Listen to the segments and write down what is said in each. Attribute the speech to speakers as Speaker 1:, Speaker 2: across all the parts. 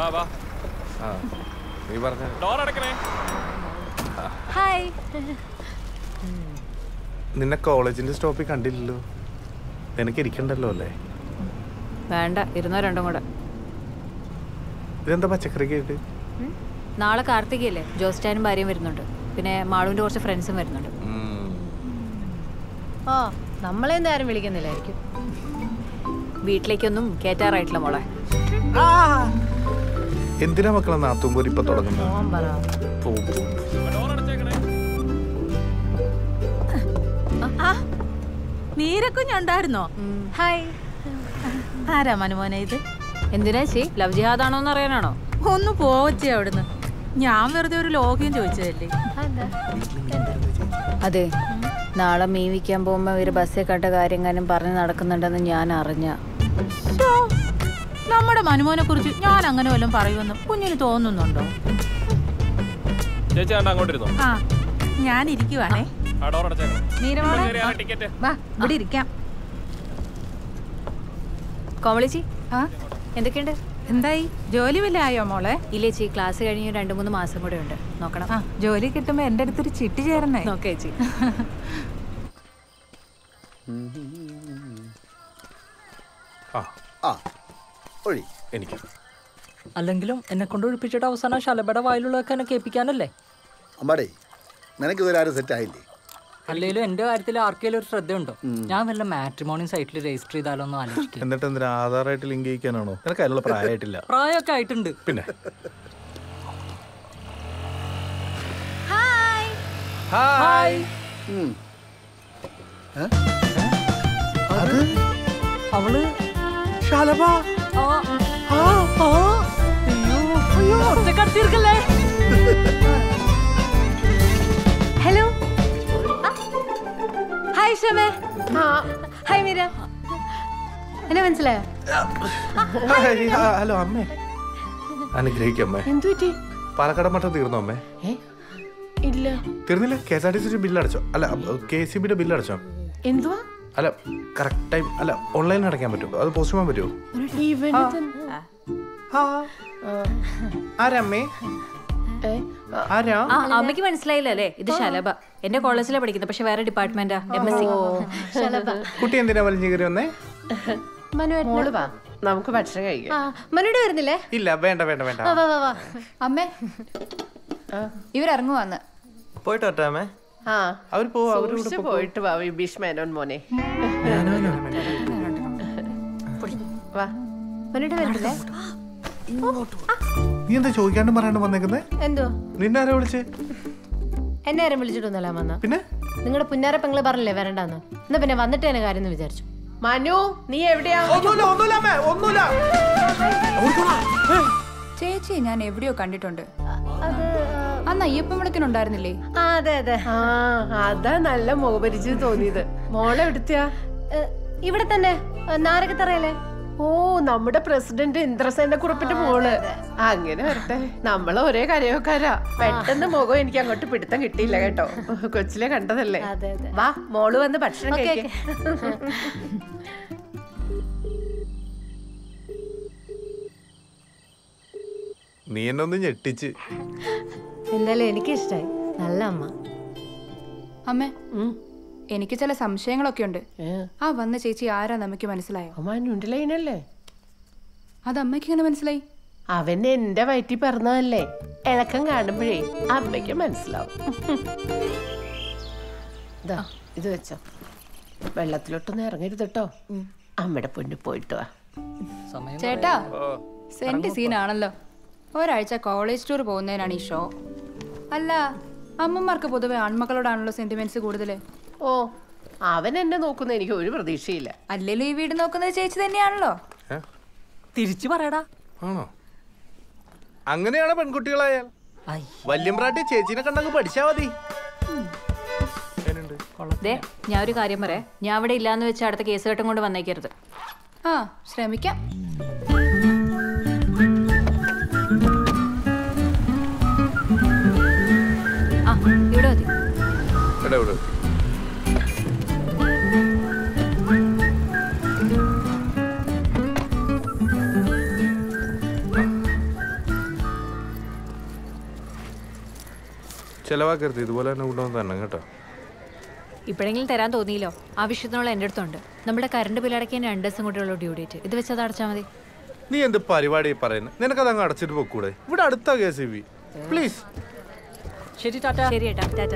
Speaker 1: നിന്നെ കോളേജിന്റെ സ്റ്റോപ്പിൽ കണ്ടില്ലല്ലോ. നിനക്ക് ഇരിക്കണ്ടല്ലോ അല്ലേ?
Speaker 2: വേണ്ട, ഇരുന്നോ രണ്ടും കൂടെ.
Speaker 1: ഇതെന്താ പച്ചക്കറിക്ക് ആയിട്ട്?
Speaker 2: നാളെ കാർത്തികയല്ലേ, ജോസ്റ്റാനും ഭാര്യയും വരുന്നുണ്ട്. പിന്നെ മാളുവിന്റെ കുറച്ച് ഫ്രണ്ട്സും വരുന്നുണ്ട്.
Speaker 3: ഓ, നമ്മളെന്താ ആരും വിളിക്കുന്നില്ലായിരിക്കും.
Speaker 2: വീട്ടിലേക്കൊന്നും കേറ്റാറായിട്ടില്ല മോളെ.
Speaker 1: എന്തിനാ മക്കളെ നാത്തുമ്പോൾ ഇപ്പൊ തുടങ്ങുന്നത്?
Speaker 3: നീരക്കുഞ്ഞുണ്ടായിരുന്നോ? ഹായ്. ആരാ മനുമോനെ ഇത്?
Speaker 2: എന്തിനാ ചേ, ലവ് ജിഹാദാണോന്ന് അറിയാനാണോ?
Speaker 3: ഒന്ന് പോവച്ചേ അവിടുന്ന്. ഞാൻ വെറുതെ ഒരു ലോഗ്യം ചോദിച്ചതല്ലേ.
Speaker 2: അതെ, നാളെ മീൻ വിൽക്കാൻ പോകുമ്പോ ഇവര് ബസ്സിൽ കണ്ട കാര്യങ്ങളും പറഞ്ഞ് നടക്കുന്നുണ്ടെന്ന് ഞാൻ അറിഞ്ഞ.
Speaker 3: നമ്മുടെ മനുമോനെ കുറിച്ച് ഞാൻ അങ്ങനെ വല്ലതും പറയുമെന്ന് കുഞ്ഞിന് തോന്നുന്നുണ്ടോ? ആ, ഞാൻ ഇരിക്കുവാണേ. ഇവിടെ ഇരിക്കാം.
Speaker 2: കോമളിച്ചി, എന്തൊക്കെയുണ്ട്?
Speaker 3: എന്തായി, ജോലി വല്ല ആയോ മോളെ?
Speaker 2: ഇല്ലേ ചേച്ചി, ക്ലാസ് കഴിഞ്ഞ് 2-3 മാസം കൂടെ ഉണ്ട്. നോക്കണം.
Speaker 3: ജോലി കിട്ടുമ്പോ എന്റെ അടുത്തൊരു ചിട്ടി ചേർന്നേ.
Speaker 2: നോക്കേ ചേച്ചി.
Speaker 1: എനിക്ക്
Speaker 4: അല്ലെങ്കിലും എന്നെ കൊണ്ട് ഒഴിപ്പിച്ചിട്ട് അവസാനം ശലഭയുടെ വായിലുള്ളതൊക്കെ എന്നെ കേൾപ്പിക്കാനല്ലേ?
Speaker 5: അമ്മാടേ, നിനക്ക് ഇതുവരെ ആരും സെറ്റ് ആയില്ലേ?
Speaker 4: അല്ലെങ്കിലും എന്റെ കാര്യത്തിൽ ആർക്കെങ്കിലും ഒരു ശ്രദ്ധയുണ്ടോ? ഞാൻ വല്ല മാട്രിമോണി സൈറ്റിൽ രജിസ്റ്റർ ചെയ്താലോ എന്ന് ആലോചിക്കും.
Speaker 1: എന്നിട്ട് എന്തിനാ ആധാറായിട്ട് ലിങ്ക് ചെയ്യിക്കാനാണോ? നിനക്ക് അതിനുള്ള പ്രായമായിട്ടില്ല.
Speaker 4: പ്രായമൊക്കെ ആയിട്ടുണ്ട്. പിന്നെ അവള്
Speaker 1: ശലഭ.
Speaker 3: ഹലോ. ഹായ് ഷമേ. ഹായ് മീര. എന്നെ മനസ്സിലായോ?
Speaker 1: ഹലോ അമ്മേ. അനുഗ്രഹിക്കമ്മേ.
Speaker 3: എന്തു പറ്റി?
Speaker 1: പാലക്കാട് മട്ടം തീർന്നോ അമ്മേ?
Speaker 3: ഇല്ല.
Speaker 1: തീർന്നില്ല? KSRTC ബില്ല് അടച്ചോ? അല്ല, KCBയുടെ ബില്ല് അടച്ചോ?
Speaker 3: എന്തുവാ?
Speaker 1: അല്ല, കറക്റ്റ് ടൈം അല്ല, ഓൺലൈനിൽ അടയ്ക്കാൻ പറ്റുമോ? അത് പോസ്റ്റ് ചെയ്യാൻ പറ്റുമോ? ആരമ്മേ?
Speaker 2: അമ്മയ്ക്ക് മനസ്സിലായില്ലേ? ഇത് ശലഭ. എന്റെ കോളേജിലാണ് പഠിക്കുന്നത്, പക്ഷെ വേറെ ഡിപ്പാർട്ട്മെന്റാ, MSc.
Speaker 1: കുട്ടി എന്തിനാ വലിഞ്ഞു കയറി വന്നേ?
Speaker 6: നമുക്ക് ഭക്ഷണം കഴിക്കാം.
Speaker 3: മനുടെ വരുന്നില്ലേ?
Speaker 1: ഇല്ല, വേണ്ട വേണ്ട വേണ്ട.
Speaker 3: അമ്മേ, ഇവരിറങ്ങുവാന്ന്.
Speaker 1: പോയിട്ട് വരട്ടെ അമ്മേ. അവര്
Speaker 6: പോയിട്ട് വാ വിഭീഷ് മേനോൻ മോനെ.
Speaker 3: മനുടെ വരുന്നില്ലേ?
Speaker 1: നീ എന്താ ചോദിക്കാണ്ടും പറയാണ്ട് വന്നേക്കുന്നേ?
Speaker 3: എന്തോ?
Speaker 1: നിന്നെ ആരാ വിളിച്ചേ?
Speaker 3: എന്നെ ആരും വിളിച്ചിട്ടൊന്നല്ല വന്ന.
Speaker 1: പിന്നെ
Speaker 3: നിങ്ങളുടെ പുന്നാര പെങ്ങള് പറഞ്ഞില്ലേ വരണ്ടെന്ന്. എന്നാ പിന്നെ വന്നിട്ട് തന്നെ കാര്യം എന്ന് വിചാരിച്ചു.
Speaker 6: മനു, നീ എവിടെയാ?
Speaker 7: ചേച്ചി ഞാൻ എവിടെയോ കണ്ടിട്ടുണ്ട്. അന്ന് അയ്യപ്പൻ വിളിക്കുന്നുണ്ടായിരുന്നില്ലേ?
Speaker 3: അതെ അതെ.
Speaker 6: അതാ നല്ല മുഖപരിചയം തോന്നിയത്. മോളെ എവിടുത്തെയാ?
Speaker 3: ഇവിടെ തന്നെ, നാരകത്തറയല്ലേ.
Speaker 6: ഓ, നമ്മുടെ പ്രസിഡന്റ് ഇന്ദ്രസേന കുറിപ്പിന്റെ മോള്. അങ്ങനെ വരട്ടെ, നമ്മള് ഒരേ കരയോക്കാരാ. പെട്ടെന്ന് മുഖം എനിക്ക് അങ്ങോട്ട് പിടുത്തം കിട്ടിയില്ല കേട്ടോ. കൊച്ചിലെ കണ്ടതല്ലേ. വാ, മോള് വന്ന് ഭക്ഷണം കഴിക്കാം.
Speaker 1: നീ എന്നെ ഒന്ന് ഞെട്ടിച്ച്.
Speaker 3: എന്തായാലും എനിക്ക് ഇഷ്ടായി. നല്ല അമ്മ.
Speaker 7: അമ്മേ, എനിക്ക് ചില സംശയങ്ങളൊക്കെ ഉണ്ട്. ആ വന്ന ചേച്ചി ആരാ നമുക്ക് മനസ്സിലായോ?
Speaker 6: അമ്മ
Speaker 7: അത് അമ്മയ്ക്ക് എങ്ങനെ മനസ്സിലായി?
Speaker 6: അവൻ എന്റെ വയറ്റിൽ പറഞ്ഞതല്ലേ. ഇളക്കം കാണുമ്പോഴേ അമ്മയ്ക്ക് മനസ്സിലാവും. ഇത് വെച്ചോ, വെള്ളത്തിലോട്ടൊന്നും ഇറങ്ങരുത് കേട്ടോ. അമ്മയുടെ പൊന്നു പോയിട്ട് വാ.
Speaker 7: ചേട്ടാ, സെന്റ് സീനാണല്ലോ. ഒരാഴ്ച കോളേജ് ടൂർ പോകുന്നതിനാണ് ഈ ഷോ. അല്ല, അമ്മമാർക്ക് പൊതുവെ ആൺമക്കളോടാണല്ലോ സെന്റിമെന്റ്സ് കൂടുതല്.
Speaker 6: ഓ, അവൻ എന്നെ നോക്കുന്ന എനിക്ക് ഒരു പ്രതീക്ഷയില്ല.
Speaker 7: അല്ലെങ്കിലും ഈ വീട് നോക്കുന്നത് ചേച്ചി തന്നെയാണല്ലോ.
Speaker 4: തിരിച്ചു പറയടാ.
Speaker 1: ആണോ? അങ്ങനെയാണ് പെൺകുട്ടികളായാൽ. വല്യമ്പ്രാട്ടി ചേച്ചിനെ കണ്ടങ്ങ് പഠിച്ചാ മതി.
Speaker 2: ഞാൻ ഒരു കാര്യം പറയാം. ഞാൻ അവിടെ ഇല്ലാന്ന് വെച്ചാൽ അടുത്ത കേസ് കെട്ടും കൊണ്ട് വന്നേക്കരുത്.
Speaker 7: ശ്രമിക്കാം.
Speaker 2: ഇവിടെ മതി.
Speaker 1: ചിലവാക്കരുത്, ഇതുപോലെ തന്നെ കൊണ്ടുവന്ന് തന്നെ കേട്ടോ.
Speaker 2: ഇപ്പോഴെങ്കിലും തരാൻ തോന്നിയില്ലോ? ആവശ്യത്തിനുള്ള എൻ്റെ അടുത്തുണ്ട്. നമ്മുടെ കറണ്ട് ബില്ലടയ്ക്കാൻ 2 ദിവസം കൂടെയുള്ള ഡ്യൂ ഡേറ്റ്. ഇത് വെച്ച് അത് അടച്ചാൽ മതി.
Speaker 1: നീ എന്ത് പരിപാടി പറയുന്നത്? നിനക്കത് അങ്ങ് അടച്ചിട്ട് പോക്കൂടെ? ഇവിടെ അടുത്ത KCB പ്ലീസ്.
Speaker 4: ശരി ടാറ്റ.
Speaker 2: ശരി ഏട്ടാ, ടാറ്റ.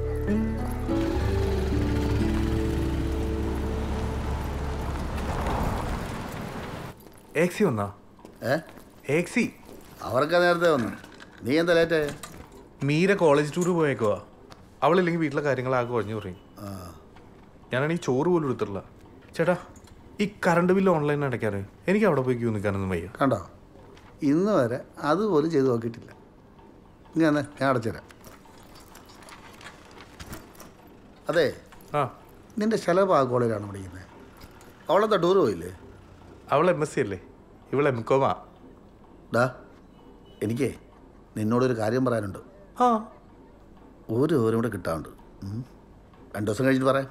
Speaker 1: ഏക്സി വന്നാ? ഏക്സി
Speaker 5: അവർക്ക് നേരത്തെ വന്നു. നീ എന്താ ലേറ്റേ?
Speaker 1: മീര കോളേജ് ടൂർ പോയേക്കുവാ. അവളില്ലെങ്കിൽ വീട്ടിലെ കാര്യങ്ങളാകെ കുഴഞ്ഞു പറയും. ഞാനാണെങ്കിൽ ചോറ് പോലും എടുത്തിട്ടില്ല. ചേട്ടാ, ഈ കറണ്ട് ബില്ല് ഓൺലൈൻ അടയ്ക്കാറ് എനിക്ക് അവിടെ പോയി ക്യൂ നിൽക്കാനൊന്നും വയ്യ.
Speaker 5: കണ്ടോ, ഇന്ന് വരെ അതുപോലും ചെയ്ത് നോക്കിയിട്ടില്ല. നീ ഞാൻ അടച്ചുതരാം. അതെ, നിന്റെ ശലഭ ആ കോളേജിലാണ് പഠിക്കുന്നത്. അവളെന്താ ടൂർ പോയില്ലേ?
Speaker 1: അവൾ MSc അല്ലേ, ഇവൾ MCOM.
Speaker 5: ഡാ, എനിക്കേ നിന്നോടൊരു കാര്യം പറയാനുണ്ട്. ഒരു ഓരും കൂടെ കിട്ടാറുണ്ട്. 2 ദിവസം കഴിഞ്ഞിട്ട് പറയാം.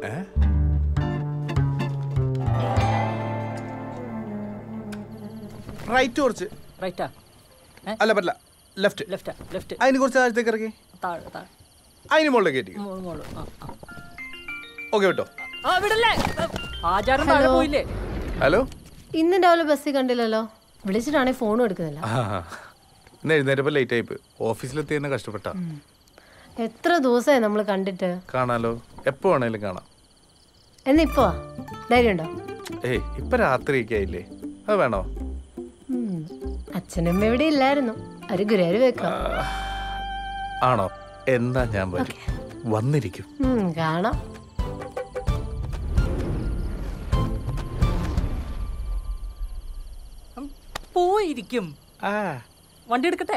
Speaker 1: റൈറ്റ് കുറച്ച്.
Speaker 4: റൈറ്റാ?
Speaker 1: അല്ല പറ്റില്ല, ലെഫ്റ്റ്.
Speaker 4: ലെഫ്റ്റാ? ലെഫ്റ്റ്.
Speaker 1: അതിന് കുറച്ച് താഴത്തേക്ക് ഇറക്കി.
Speaker 4: താഴെ താഴെ.
Speaker 1: അതിന് മുകളിലേക്ക് കയറ്റി. ഓക്കെ കേട്ടോ.
Speaker 4: ആചാരം താഴെ പോയില്ലേ?
Speaker 1: ഹലോ,
Speaker 6: ഇന്ന് രാവിലെ ബസ്സിൽ കണ്ടില്ലല്ലോ. വിളിച്ചിട്ടാണെങ്കിൽ ഫോണും എടുക്കുന്നില്ല.
Speaker 1: ഇന്ന് എഴുന്നേരപ്പോൾ ലേറ്റ് ആയിപ്പ്. ഓഫീസിലെത്തി തന്നെ കഷ്ടപ്പെട്ട.
Speaker 6: എത്ര ദിവസമായി നമ്മൾ കണ്ടിട്ട്?
Speaker 1: കാണാലോ, എപ്പോ വേണേലും കാണാം.
Speaker 6: എന്നിപ്പോ ധൈര്യമുണ്ടോ?
Speaker 1: ഇപ്പൊ രാത്രിയൊക്കെ ആയില്ലേ, അത് വേണോ?
Speaker 6: അച്ഛനമ്മ ഇവിടെ ഇല്ലായിരുന്നു. ഒരു ഗുരുവായൂർ വെക്കാം.
Speaker 1: ആണോ? എന്നാ ഞാൻ വരും, വന്നിരിക്കും.
Speaker 6: കാണാം.
Speaker 4: പോയിരിക്കും. വണ്ടി എടുക്കട്ടെ?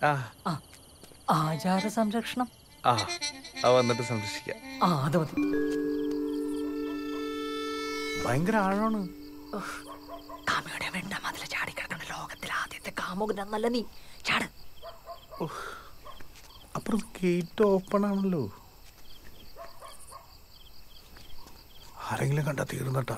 Speaker 4: ആചാര സംരക്ഷണം
Speaker 1: വന്നിട്ട് സംരക്ഷിക്കാം.
Speaker 4: അത് മതി.
Speaker 1: ഭയങ്കര ആഴമാണ്.
Speaker 4: കാമയുടെ വെണ്ട മതിൽ ചാടി കിടക്കുന്ന ലോകത്തിലെ ആദ്യത്തെ കാമുകനല്ല നീ. ചാട്.
Speaker 1: അപ്പുറം ഗേറ്റ് ഓപ്പൺ ആണല്ലോ. ആരെങ്കിലും കണ്ടാ തീർന്നട്ടാ.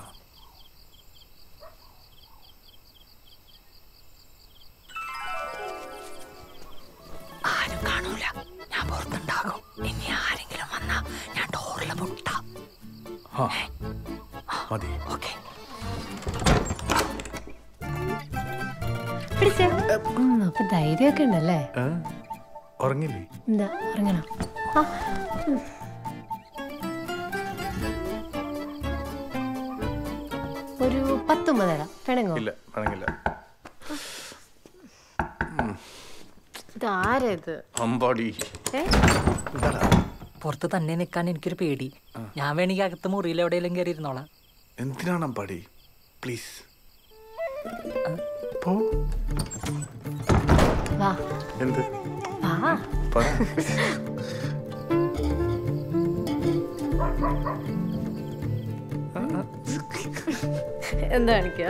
Speaker 4: ആരും കാണൂല, ഞാൻ പുറത്തുണ്ടാകും. ഇനി ആരെങ്കിലും വന്നാ ഞാൻ ഡോറിലെ മുട്ട.
Speaker 1: മതി.
Speaker 4: ഓക്കെ.
Speaker 6: അപ്പൊ ധൈര്യമൊക്കെ ഉണ്ടല്ലേ?
Speaker 1: ഉറങ്ങില്ലേ?
Speaker 6: എന്താ ഉറങ്ങണം? ഒരു 10 തരാം. പിണങ്ങോ?
Speaker 1: ഇല്ല, പിണങ്ങില്ല.
Speaker 6: ഇതാരത്?
Speaker 1: അമ്പാടി.
Speaker 4: പുറത്ത് തന്നെ നിൽക്കാൻ എനിക്കൊരു പേടി. ഞാൻ വേണമെങ്കിൽ അകത്ത് മുറിയിൽ എവിടെയെങ്കിലും കയറി ഇരുന്നോളാം.
Speaker 1: എന്തിനാണ് അമ്പാടി? പ്ലീസ് പോ.
Speaker 6: വാ.
Speaker 1: എന്ത്?
Speaker 6: വാ. എന്താ കാണിക്കുക?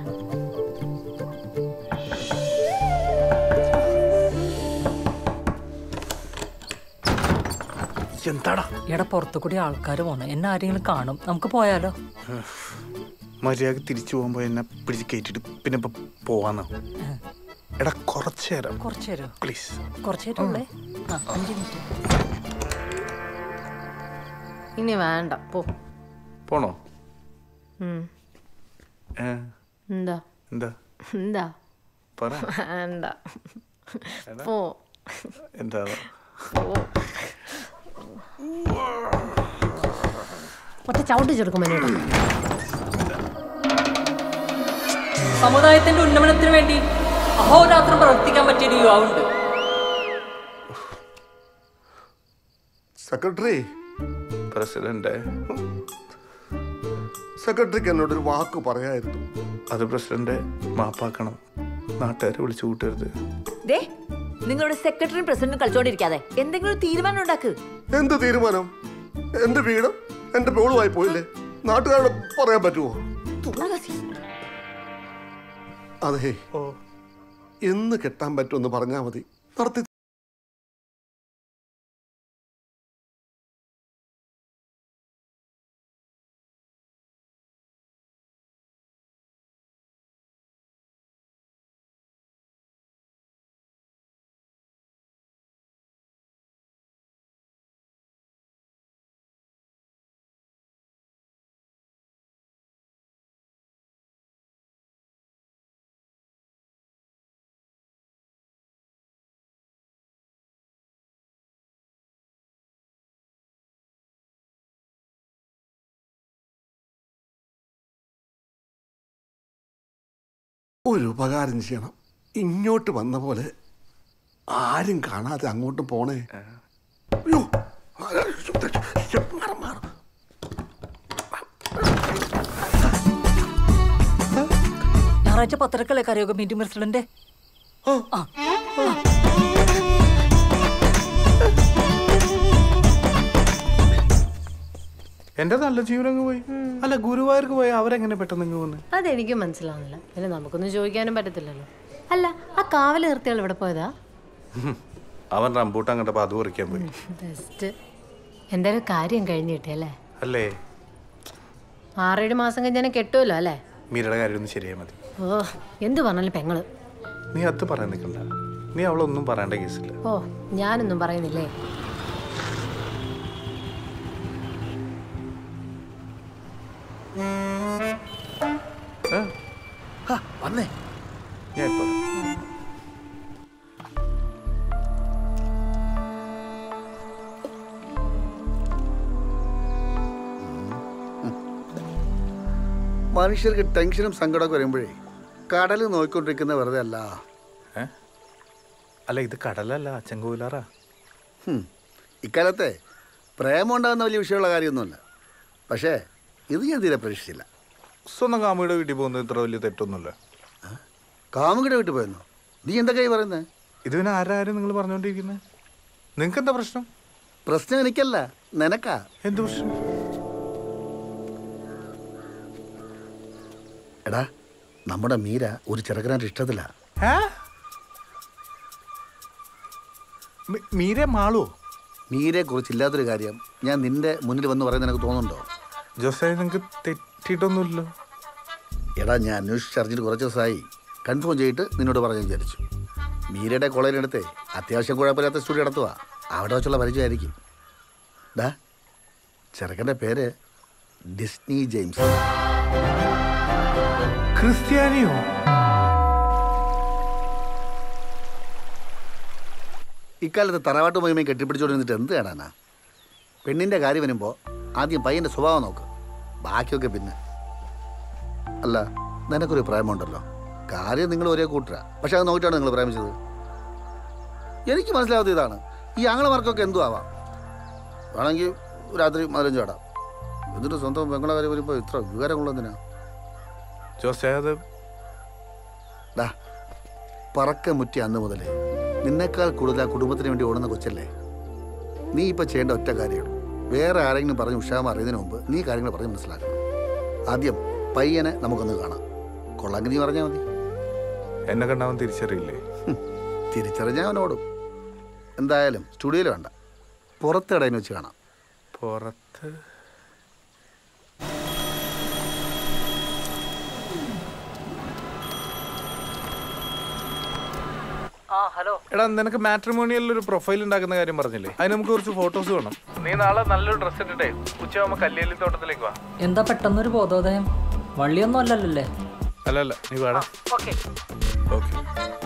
Speaker 1: എന്താടാ?
Speaker 4: എടാ, പുറത്തു കൂടി ആൾക്കാർ പോണു. എന്നെ ആരെങ്കിലും കാണും. നമുക്ക് പോയാലോ?
Speaker 1: മര്യാദ തിരിച്ചു പോകുമ്പോ എന്നെ പിടിച്ച് കയറ്റിട്ട് പിന്നെ പോവാന്നോ? എടാ, കുറച്ചു നേരം.
Speaker 4: കുറച്ചു നേരം?
Speaker 1: പ്ലീസ്.
Speaker 4: കുറച്ചു നേരം ഉള്ളേ. 5 മിനിറ്റ്.
Speaker 6: ഇനി വേണ്ട, പോ.
Speaker 1: പോണോ?
Speaker 6: എന്താ
Speaker 1: എന്താ
Speaker 6: എന്താ
Speaker 1: പറ.
Speaker 6: വേണ്ട, പോ.
Speaker 1: എന്താ?
Speaker 6: ഒറ്റ ചവിട്ടി ചെറുക്കും.
Speaker 4: സമുദായത്തിന്റെ ഉന്നമനത്തിന് വേണ്ടി അഹോരാത്രം പ്രവർത്തിക്കാൻ പറ്റിയൊരു യുവാവുണ്ട്.
Speaker 8: സെക്രട്ടറി,
Speaker 1: പ്രസിഡന്റ്,
Speaker 8: സെക്രട്ടറിക്ക് എന്നോടൊരു വാക്ക് പറയായിരുന്നു.
Speaker 1: അത് പ്രസിഡന്റ് മാപ്പാക്കണം. നാട്ടുകാരെ വിളിച്ചു കൂട്ടരുത്.
Speaker 2: നിങ്ങളുടെ സെക്രട്ടറിയും പ്രസിഡന്റും കളിച്ചോണ്ടിരിക്കാതെ എന്തെങ്കിലും തീരുമാനം ഉണ്ടാക്ക്.
Speaker 8: എന്ത് തീരുമാനം? എന്റെ വീടും എന്റെ പേളുമായി പോയില്ലേ? നാട്ടുകാരോട് പറയാൻ പറ്റുമോ? അതെ, എന്ന് കെട്ടാൻ പറ്റുമെന്ന് പറഞ്ഞാൽ മതി, നടത്തി ഒരു ഉപകാരം ചെയ്യണം. ഇങ്ങോട്ട് വന്ന പോലെ ആരും കാണാതെ അങ്ങോട്ട് പോണേ. അയ്യോ,
Speaker 4: ഞായറാഴ്ച പത്രക്കല്ലേ കരയോഗ മീറ്റിംഗ് പ്രസിഡന്റ്?
Speaker 1: എന്റെ നല്ല ജീവനങ്ങ് പോയി. അല്ല, ഗുരുവായൂർക്ക് പോയി അവരെങ്ങനെ പെട്ടെന്ന് ഇങ്ങ് വന്ന്?
Speaker 9: അതെനിക്ക് മനസ്സിലാവുന്നില്ല. പിന്നെ നമുക്കൊന്നും ചോദിക്കാനും പറ്റത്തില്ലല്ലോ. അല്ല, ആ കാവൽ നിർത്തിയാൾ ഇവിടെ പോയതാ?
Speaker 1: അവൻ റംബൂട്ടാൻ കണ്ടപ്പോ അത് പറിക്കാൻ പോയി.
Speaker 9: ബെസ്റ്റ്. എന്തായാലും കാര്യം കഴിഞ്ഞിട്ടേ അല്ലേ?
Speaker 1: അല്ലേ?
Speaker 9: 6-7 മാസം കഴിഞ്ഞാൽ കെട്ടുമല്ലോ അല്ലേ?
Speaker 1: മീരയുടെ കാര്യം ഒന്ന് ശരിയാ മതി.
Speaker 9: ഓ, എന്ത് പറഞ്ഞാലും പെങ്ങള്.
Speaker 1: നീ അത് പറയാൻ നിൽക്കണ്ട. നീ അവളൊന്നും പറയേണ്ട കേസില്ല.
Speaker 9: ഓ, ഞാനൊന്നും പറയുന്നില്ലേ.
Speaker 5: വന്നേ,
Speaker 1: ഞാൻ ഇപ്പൊ
Speaker 5: മനുഷ്യർക്ക് ടെൻഷനും സങ്കടമൊക്കെ വരുമ്പോഴേ കടൽ നോക്കിക്കൊണ്ടിരിക്കുന്ന വെറുതെ അല്ല.
Speaker 1: അല്ല, ഇത് കടലല്ല, ചെങ്കോലാറാ.
Speaker 5: ഇക്കാലത്തെ പ്രേമം ഉണ്ടാകുന്ന വലിയ വിഷയമുള്ള കാര്യമൊന്നുമല്ല. പക്ഷേ ഇത് ഞാൻ തീരെ പ്രതീക്ഷിച്ചില്ല.
Speaker 1: സ്വന്തം കാമുകിയുടെ വീട്ടിൽ പോകുന്നത് ഇത്ര വലിയ തെറ്റൊന്നുമില്ല.
Speaker 5: കാമുകിയുടെ വീട്ടിൽ പോയെന്നോ? നീ എന്തൊക്കെയായി പറയുന്നത്?
Speaker 1: ഇത് പിന്നെ ആരാരും നിങ്ങൾ പറഞ്ഞുകൊണ്ടിരിക്കുന്നത്? നിങ്ങൾക്ക് എന്താ പ്രശ്നം?
Speaker 5: പ്രശ്നം എനിക്കല്ല, നിനക്കാ.
Speaker 1: എന്ത് പ്രശ്നം?
Speaker 5: എടാ, നമ്മുടെ മീര ഒരു ചെറുക്കനായിട്ട് ഇഷ്ടത്തില്ല.
Speaker 1: മീരെ മാളോ?
Speaker 5: മീരയെ കുറിച്ചില്ലാത്തൊരു കാര്യം ഞാൻ നിന്റെ മുന്നിൽ വന്ന് പറയുന്നത് നിനക്ക് തോന്നുന്നുണ്ടോ?
Speaker 1: ജോസേ, നിങ്ങൾക്ക് തെറ്റിയിട്ടൊന്നുമില്ലല്ലോ.
Speaker 5: എടാ, ഞാൻ അന്വേഷിച്ചറിഞ്ഞിട്ട് കുറച്ച് ദിവസമായി. കൺഫേം ചെയ്തിട്ട് നിന്നോട് പറഞ്ഞു വിചാരിച്ചു. മീരയുടെ കോളേജിനടുത്ത് അത്യാവശ്യം കുഴപ്പമില്ലാത്ത സ്റ്റുഡിയോ നടത്തുക. അവിടെ വെച്ചുള്ള പരിചയമായിരിക്കും. ഡാ, ചെറുക്കൻ്റെ പേര് ഡിസ്നി ജെയിംസ്.
Speaker 1: ക്രിസ്ത്യാനിയോ?
Speaker 5: ഇക്കാലത്ത് തറവാട്ട് മഹിമയും കെട്ടിപ്പിടിച്ചോണ്ടിരുന്നിട്ട് എന്ത് കാണാനാ? പെണ്ണിൻ്റെ കാര്യം വരുമ്പോൾ ആദ്യം പയ്യൻ്റെ സ്വഭാവം നോക്ക്, ബാക്കിയൊക്കെ പിന്നെ. അല്ല, നിനക്കൊരു പ്രേമമുണ്ടല്ലോ. കാര്യം നിങ്ങൾ ഒരേ കൂട്ടരാ, പക്ഷെ അത് നോക്കിയിട്ടാണ് നിങ്ങൾ പ്രേമിച്ചത്. എനിക്ക് മനസ്സിലാവാത്ത ഇതാണ്. ഈ ആങ്ങളമാർക്കൊക്കെ എന്തു ആവാം. വേണമെങ്കിൽ രാത്രി മധുരം ചാടാം. എന്നിട്ട് സ്വന്തം പെങ്ങളെ കാര്യം വരുമ്പോൾ ഇത്ര വികാരങ്ങളുള്ളതിനാ?
Speaker 1: ജോസേ, അത്
Speaker 5: ഡാ, പറക്ക മുറ്റി അന്ന് മുതലേ നിന്നേക്കാൾ കൂടുതൽ ആ കുടുംബത്തിന് വേണ്ടി ഓടുന്ന കൊച്ചല്ലേ. നീ ഇപ്പം ചെയ്യേണ്ട ഒറ്റ കാര്യമുള്ളൂ. വേറെ ആരെങ്കിലും പറഞ്ഞ് ഉഷാമ അറിയുന്നതിന് മുമ്പ് നീ കാര്യങ്ങൾ പറഞ്ഞ് മനസ്സിലാക്കണം. ആദ്യം പയ്യനെ നമുക്കൊന്ന് കാണാം. കൊള്ളാങ്കി നീ പറഞ്ഞാൽ മതി.
Speaker 1: എന്നെ കണ്ടാവൻ തിരിച്ചറിയില്ലേ?
Speaker 5: തിരിച്ചറിഞ്ഞാൽ അവനോടും. എന്തായാലും സ്റ്റുഡിയോയിൽ വേണ്ട, പുറത്ത് ഇടയിൽ വെച്ച് കാണാം.
Speaker 1: പുറത്ത്? എടാ, നിനക്ക് മാട്രിമോണിയലിൽ ഒരു പ്രൊഫൈൽ ഉണ്ടാക്കുന്ന കാര്യം പറഞ്ഞില്ലേ? അതിന് നമുക്ക് കുറച്ച് ഫോട്ടോസ് വേണം. നീ നാളെ നല്ലൊരു ഡ്രസ് ഇട്ടിട്ടേ ഉച്ചയാകുമ്പോ കല്ലേലി തോട്ടത്തിലേക്ക് വാ.
Speaker 4: എന്താ പെട്ടെന്നൊരു ബോധോദയം? വള്ളിയൊന്നും അല്ലല്ലേ?
Speaker 1: അല്ല, നീ വേണം. ഓക്കെ.